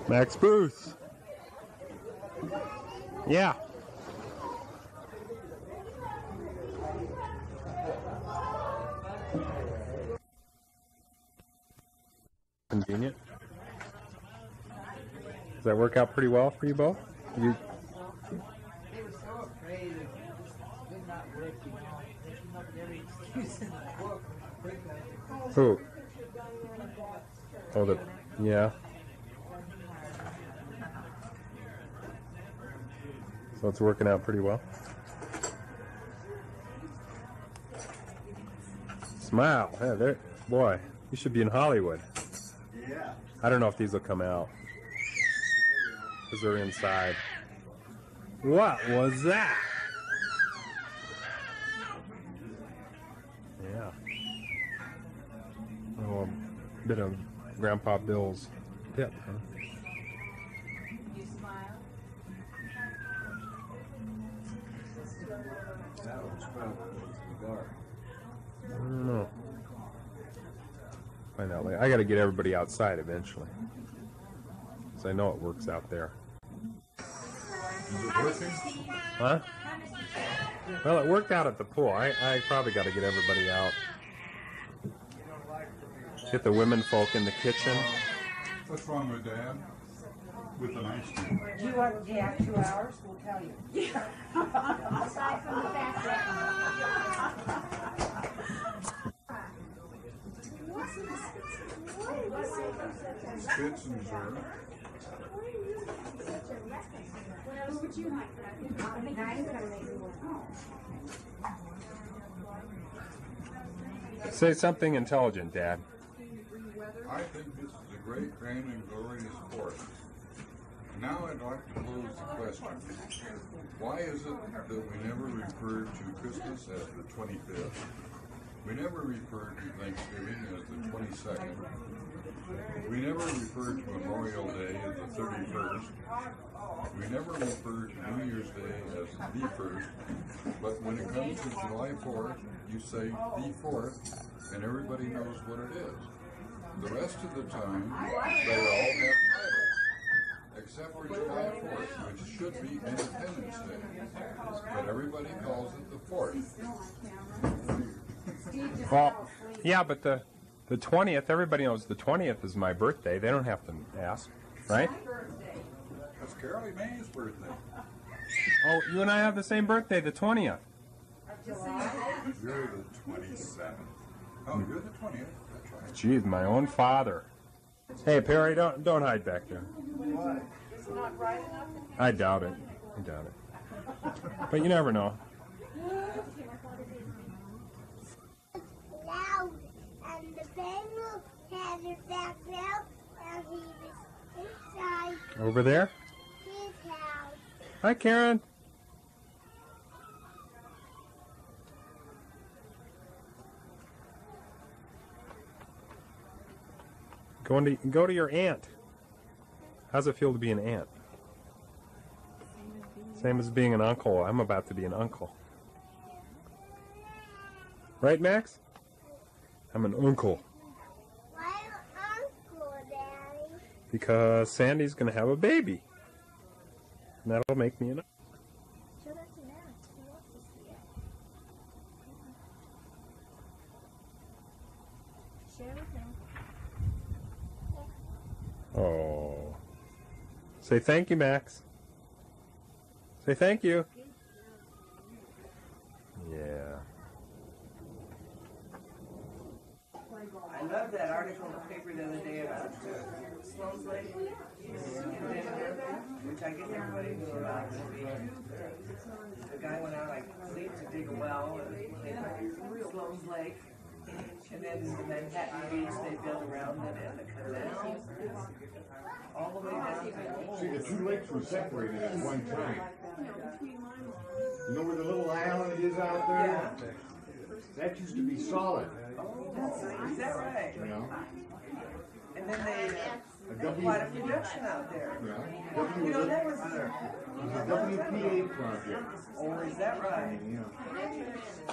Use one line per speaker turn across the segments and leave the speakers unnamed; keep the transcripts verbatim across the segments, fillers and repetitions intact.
Max Booth. Yeah. Convenient. Does that work out pretty well for you both? You...
They were so afraid it just would not work, you know. They came up with every excuse in the book.
Who? Oh, the, yeah. So it's working out pretty well. Smile. Yeah, there. Boy, you should be in Hollywood.
Yeah.
I don't know if these will come out because they're inside. What was that? Yeah. Oh, a bit of Grandpa Bill's pip, huh?
You smile.
That one's probably dark.
I don't know. Find out later. I got to get everybody outside eventually, so I know it works out there.
Is it working?
Huh? Well, it worked out at the pool. I, I probably got to get everybody out. Get the women folk in the kitchen.
What's wrong with Dad? With an ice cream?
Do you want to have two hours? We'll tell you.
Aside from the fact that
Spits and dessert.
what would you like? I think I'm gonna make one.
Say something intelligent, Dad.
I think this is a great, grand, and glorious sport. Now I'd like to pose the question. Why is it that we never refer to Christmas as the twenty-fifth? We never refer to Thanksgiving as the twenty-second. We never refer to Memorial Day as the thirty-first. We never refer to New Year's Day as the first. But when it comes to July fourth, you say the fourth, and everybody knows what it is. The rest of the time, they all have titles, except for July fourth, which should be Independence Day. But everybody calls it the fourth.
Well, yeah, but the the twentieth, everybody knows the twentieth is my birthday. They don't have to ask, right?
That's Carolee May's birthday.
Oh, you and I have the same birthday, the twentieth.
You're the twenty-seventh. Oh, you're the twentieth. That's right.
Geez, my own father. Hey, Perry, don't don't hide back there.
Why?
I doubt it. I doubt it. But you never know.
Loud, and the penguin had his back out, and he was inside
Over there?
his house.
Hi, Karen. Go to go to your aunt. How's it feel to be an aunt? Same as being an uncle. I'm about to be an uncle. Right, Max? I'm an uncle.
Why an uncle, Daddy?
Because Sandy's going to have a baby. And that'll make me an uncle.
Show that to Max. He wants to see it. Share with him.
Oh. Say thank you, Max. Say thank you. Yeah.
I love that article in the paper the other day about Sloan's Lake, which I guess everybody knew about. The guy went out like late to dig a well and they put Sloan's Lake, and then the Manhattan Beach they built around it and the canal, all the way down to
See, the two lakes were separated at one time. You know where the little island is out there? That used to be solid,
Oh, is that right?
you know?
And then they
W,
quite a production out there.
yeah, W
You know,
was
that
a,
was,
it was a W P A project.
oh, is that right?
Yeah.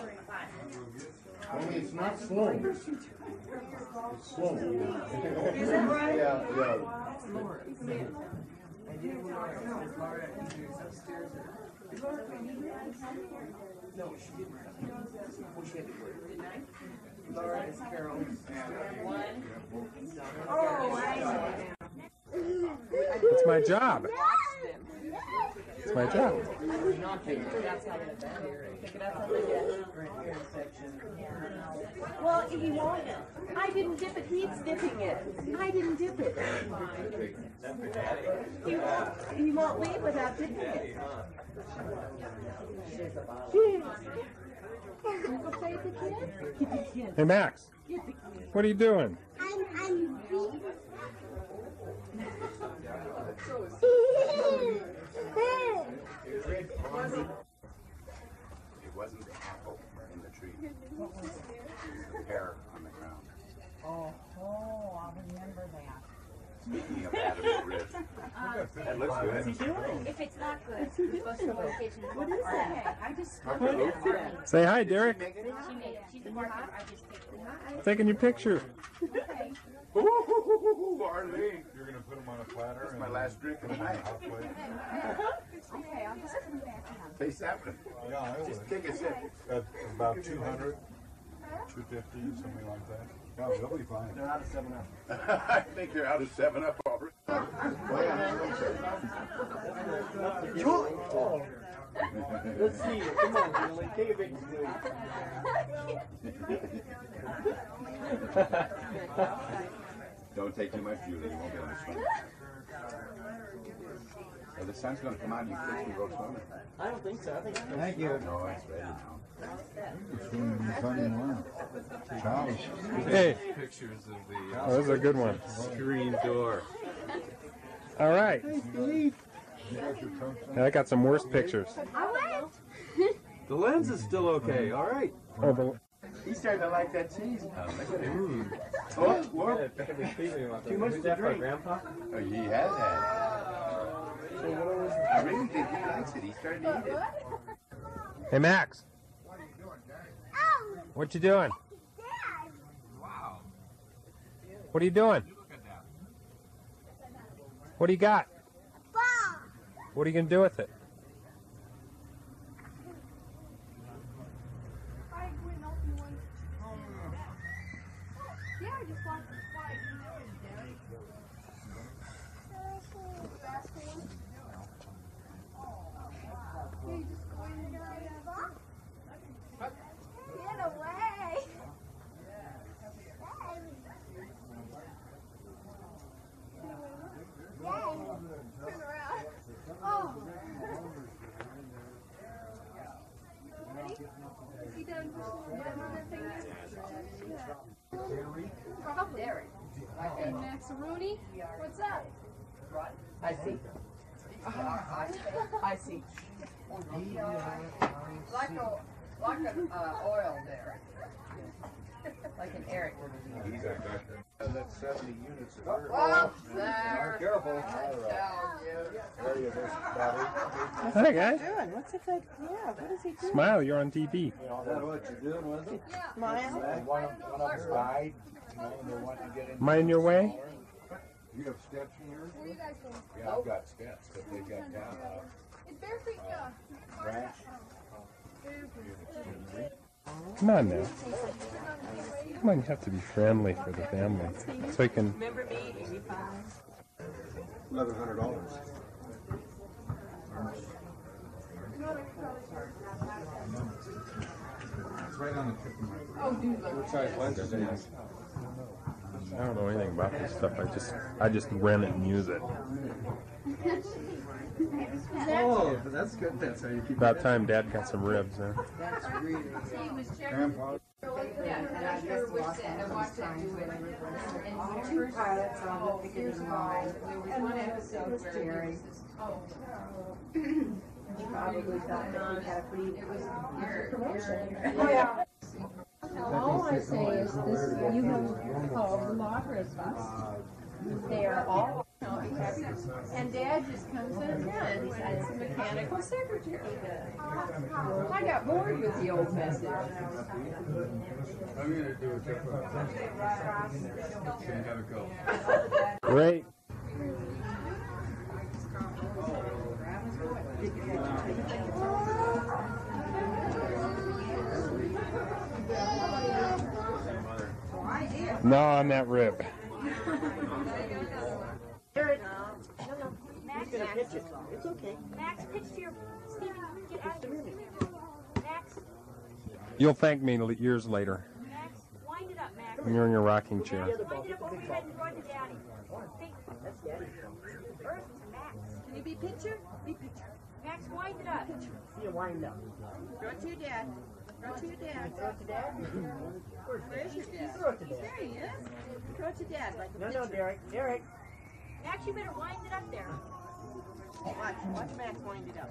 Only it's not slow. It's slow.
Is that right?
Yeah, yeah.
Laura. I did Laura, Laura is upstairs. Is Laura coming? No, she didn't. Oh, she had to work. Laura is Carol's sister. Oh, I know.
It's my job. It's my job.
Well, he won't. I didn't dip it. He's dipping it. I didn't dip it. He won't. He won't leave without dipping it. Go play with the kid. Get the kid.
Hey, Max.
Get the kid.
What are you doing?
I'm, I'm beating.
It wasn't the apple in the tree. It was the pear on the ground.
Oh, oh, I'll remember that.
Speaking of Adam's rib. That looks good.
If it's not good, you're supposed to go to the kitchen. What is that? I just
Say hi, Derek.
She made it. She's a market. I just picked it.
Taking your picture.
Okay.
Ooh, Arlene. You're gonna put them on a platter.
That's
and
my last drink of the
put 'em on
night.
a hot plate.
Okay, I'll just come back down.
Taste that one.
Yeah, I would.
Just take a sip.
At about two hundred, two fifty, something like that. Yeah, they'll be fine.
They're out of seven up. I think they're out of seven up already.
Let's see. Come on, Julie. Take a picture, Julie.
Don't take too much, Julie. You won't be able to swim. Well, the sun's going to come out and you kids can go swimming.
I don't think so. I think Thank you.
No, it's ready now.
Hey.
Pictures of the
Oh, this is a good one.
screen door.
All right. I got some worse pictures.
The lens is still okay. All right.
Oh, the,
He's starting to like that cheese.
Ooh.
Oh, Lord. Too much to drink.
Grandpa?
Oh, he has had it. I really think he likes it. He's starting to eat it.
hey, Max.
Oh,
What you doing?
Dad.
What are you doing? What do you got?
Ball.
What are you going to do with it?
Yeah, I just want to fight. You just going to get away. Turn around. Oh. Ready? Is he done pushing the button on that finger? Oh, Derek. Hey, Maxaroni, what's up?
I see. I see.
Like a, like an uh, oil there. Like an Eric.
That's seventy units of her.
Oh, there.
Careful.
There you go, Bobby.
Hi, guys.
Doing? What's it like? Yeah, what is he doing?
Smile, you're on T V.
Is that what you're doing, was it?
Smile.
One of, one of us died. You know, and they want to get in.
Am I in your way?
You have steps in yours?
Where are you guys going?
Yeah, I've got steps, but they got down, uh,
Is Bear Creek uh,
Branch.
Come on now. Come on, you have to be friendly for the family. So you can.
Remember me, eighty-five?
eleven hundred dollars. It's right on the tip of my.
Oh, dude, look.
What size lens is it?
I don't know anything about this stuff. I just, I just rent it and use it.
Oh, that's good. That's how you keep
About time Dad got some ribs, huh?
Grandpa.
Yeah, and I sure wish that I watched that do it. And two pilots on the years ago, there was one episode where Jerry. Oh. Probably thought that he had a pretty. It was your,
Oh, yeah.
All I say is this, you have called the Madras bus.
They are all, you know, and Dad just comes in and he's a mechanical secretary. I got bored with the old message.
I'm gonna do a different. Okay, gotta go.
Great. No, on that rib.
Jared, no, no. Max, He's gonna pitch it. It's okay. Max, pitch to your Steven. Get out of here. Max.
You'll thank me years later
Max, wind it up, Max.
when you're in your rocking chair.
Wind it up over your head and throw it to Daddy. Think. That's Daddy. Earth to Max.
Can you be pitcher? Be pitcher.
Max, wind it up.
You wind up.
Throw it to your dad. Throw it to your dad.
Throw it to Dad?
Where's your dad?
Throw it to Dad.
There he is. Throw it to Dad like a
No,
pitcher.
no, Derek. Derek.
Max, you better wind it up there.
Watch, watch Max wind it up.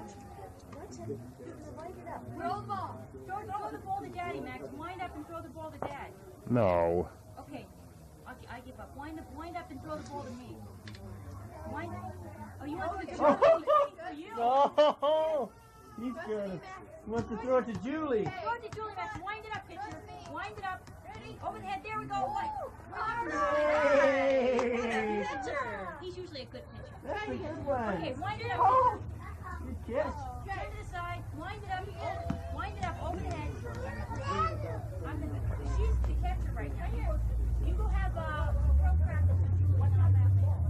Wind it up. Throw the ball. Throw, throw the ball to Daddy, Max. Wind up and throw the ball to Dad.
No.
Okay. I, I give up. Wind up, wind up and throw the ball to me. Wind up. Oh, you want to throw it to you?
Oh, he's good. He wants to throw it to Julie.
Throw it to Julie, Max. Wind it up, pitcher. Wind it up. Over the head. There we go. What?
Hey.
He's usually a good pitcher.
That's a good one.
Okay, wind it up.
Oh, good catch.
Turn to the side. Wind it up. Wind it up over the head. I'm the, she's the catcher right now. You go, you go have a throw practice with Julie. What's on that ball?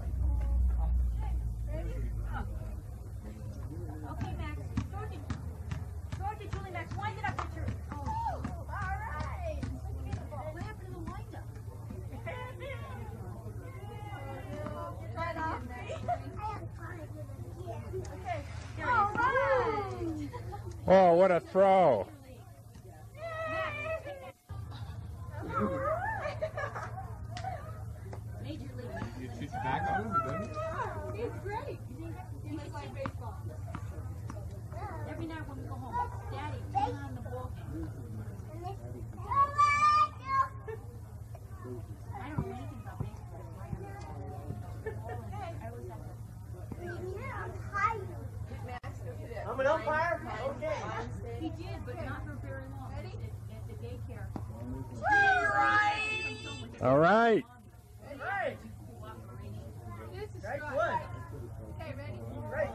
Ready? Up. Okay, Max. Throw it to, throw it to Julie, Max. Wind it up, pitcher. Oh, all right. What happened to the wind up? Try it again, Max. Okay. All right.
Oh, what a throw.
Major League.
You shoot your back off, doesn't it?
It's great. He likes like baseball. Every night when we go home, Daddy, turn on the ball game. I don't know anything about baseball. I always have
I'm an umpire? Okay.
to. He did, but not for very long. At, at the daycare.
All right.
Right. Right one.
Okay, ready?
Right.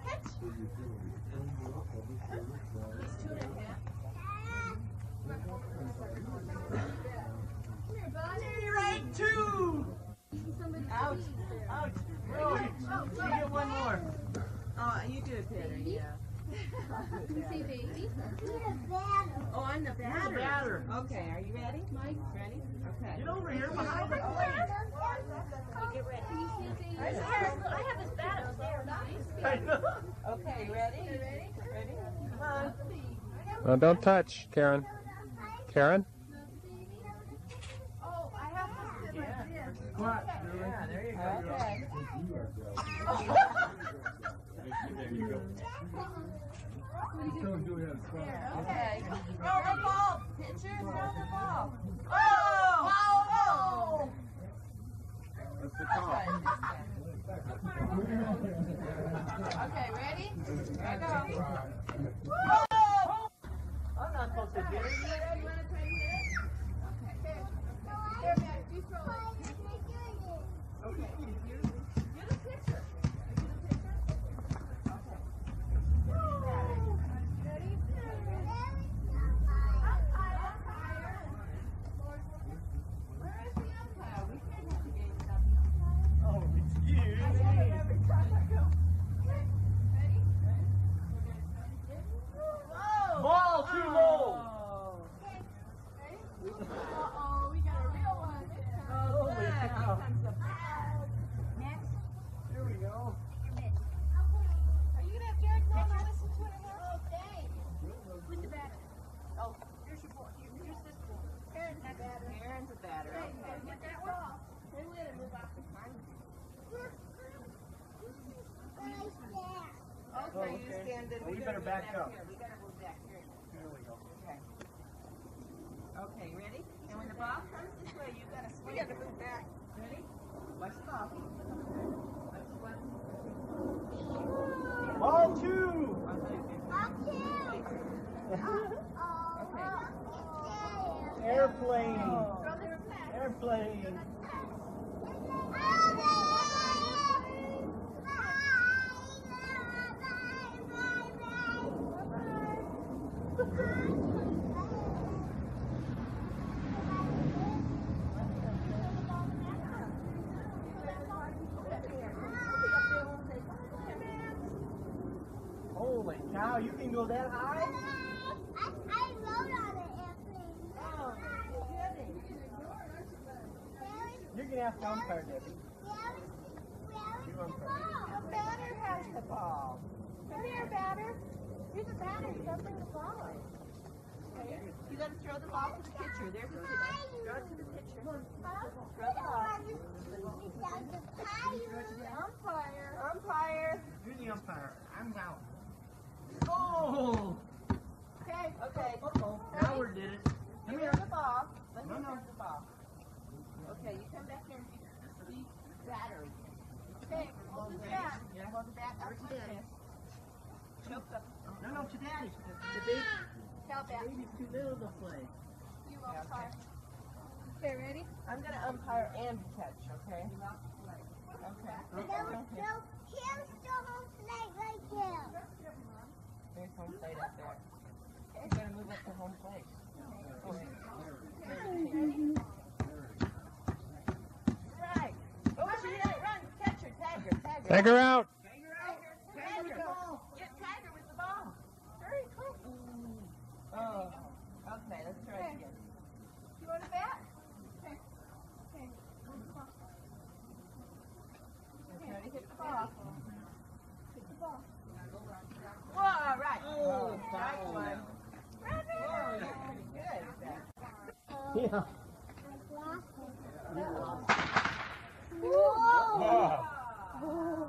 Right two.
Ouch.
Ouch. Really? You get one more.
Oh, you do it better, yeah.
See, baby.
Oh, I'm the batter.
Batter.
Okay, are you ready? Mike, ready? Okay.
Get over here behind the plate.
Get ready. I have, I have his bat upstairs.
I know.
Okay, ready? Ready? Ready?
Come on.
No, don't touch, Karen. Karen?
Oh, I have to sit like this.
What? Yeah, there you go.
Okay. Okay. Throw the ball. Pitcher, throw the ball. Oh! Oh!
That's the call.
Okay, ready? Here we go.
I'm not supposed to get it.
You want to try to hit it? Okay. Here, Max, you throw it. Okay. You're, you're the pitcher. Are you the pitcher? Okay. Ready? Umpire, umpire. Where is the umpire? We can't have the game without the umpire.
Oh, it's you.
I get it every time I go. Okay. Ready? Whoa!
Ball too low.
Okay. Ready? Uh-oh, we got a real one this time.
Holy
Here
cow.
comes the ball.
Next,
Here we go.
your mitt.
Are you gonna have Derek go and listen to it now? Oh, thanks.
With the batter. Oh, here's your ball. Here, here's this ball.
Aaron's a batter. Aaron's a batter.
Right,
Okay.
get that ball.
Then we gotta move off the time. Okay,
Oh,
you
okay.
stand in.
Well,
We
you
gotta
better
move
back up.
Here. We gotta move back here.
Here we go.
Okay. Okay, ready? And when the ball comes this way, you gotta swing. We gotta move back. Ready?
Ball two. Airplane. Airplane. Holy cow, you can go that high?
I, I rode on an airplane.
Oh, you're going to have to umpire, Debbie. You umpire.
Batter has the ball. Come here, batter. Here's a batter. You gotta bring the ball. Okay. You gotta throw the ball to the pitcher. There's the pitcher. Throw it to the pitcher. Throw the ball. Umpire. Umpire.
You're the umpire. I'm out. Oh!
Okay.
Okay. Uh-oh. Now we did it. Come here.
The ball. Let
No,
me
no.
throw the ball. Okay, you come back here and be batter. Okay, hold the bat.
Yeah.
Hold the bat up to the chest. Choke up.
No, no, to Daddy. The baby,
Tell bat.
baby's too little to play.
You umpire. Okay, ready?
I'm gonna umpire and catch, okay? Okay.
No, no, here's the whole plate right there.
There's home plate up there. You gotta move up to home plate.
Right. Oh, she didn't run. Catch her. Tag her. Tag her.
Take her out.
Tag her. Get Tiger with the ball. Hurry, quick.
Oh, okay, let's try it again.
You want a bat? Okay. Okay. Okay, hit the ball. Hit the ball. Whoa, right.
Oh, right one.
Right
Oh,
there.
you're pretty good.
Yeah.
Whoa!
Wow.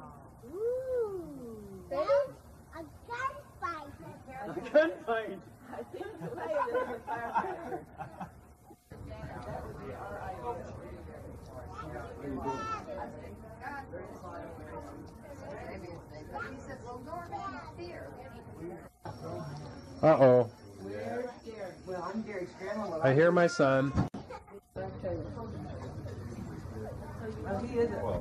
Baby? A gunfight.
A gunfight.
I think the player is a firefighter.
Uh-oh.
We're scared. Well, I'm Gary's grandma.
I hear my son.
Oh, he is a...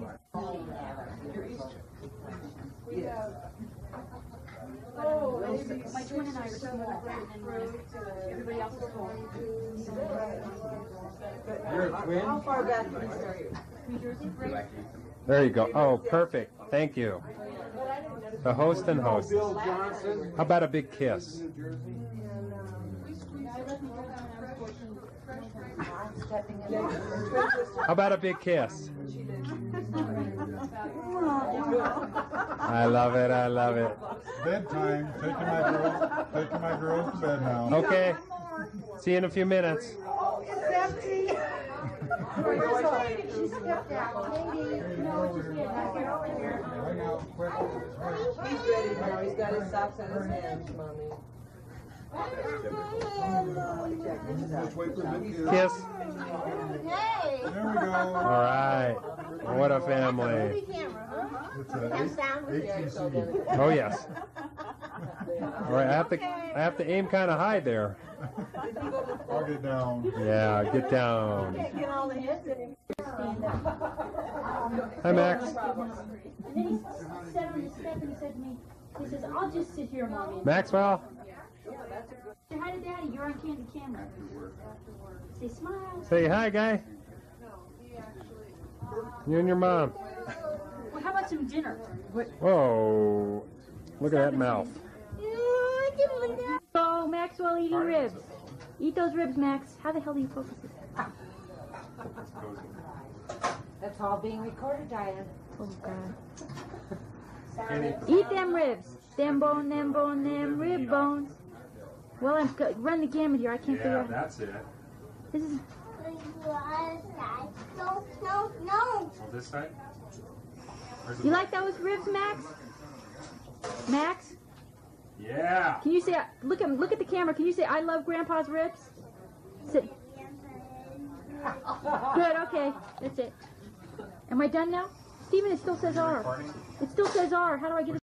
Yeah.
Oh, my twin and I were talking about that, and then everybody else was home.
You're a twin?
How far back do you start?
New Jersey, right?
There you go. Oh, perfect. Thank you. The host and host.
Bill Johnson.
How about a big kiss?
New Jersey.
How about a big kiss? I love it. I love it.
Bedtime. Taking my girls, taking my girls to bed now.
Okay. See you in a few minutes.
He's ready now. He's got his socks on his hands, Mommy.
Let's wait for a big kiss.
Kiss.
Hey!
There we go.
All right. What a family.
It's a H C C.
Oh, yes. All right. I have to, I have to aim kind of high there.
I'll get down.
Yeah, get down.
Get all the hits in him.
Hi, Max.
And then he sat on the step and he said to me, he says, I'll just sit here, Mommy.
Maxwell.
Say hi to Daddy. You're on candid camera. Say smile.
Say hi, guy. You and your mom.
Well, how about some dinner?
Whoa. Look at that mouth.
Oh, Maxwell eating ribs. Eat those ribs, Max. How the hell do you focus this?
That's all being recorded, Diane.
Oh, God. Eat them ribs. Them bone, them bone, them rib bones. Well, I'm go- run the gamut here. I can't figure out.
that's it.
This is.
No, no, no.
This side?
You like those ribs, Max? Max?
Yeah.
Can you say, look at look at the camera, can you say, I love Grandpa's ribs? Sit. Good, okay, that's it. Am I done now? Steven, it still says R. It still says R. How do I get a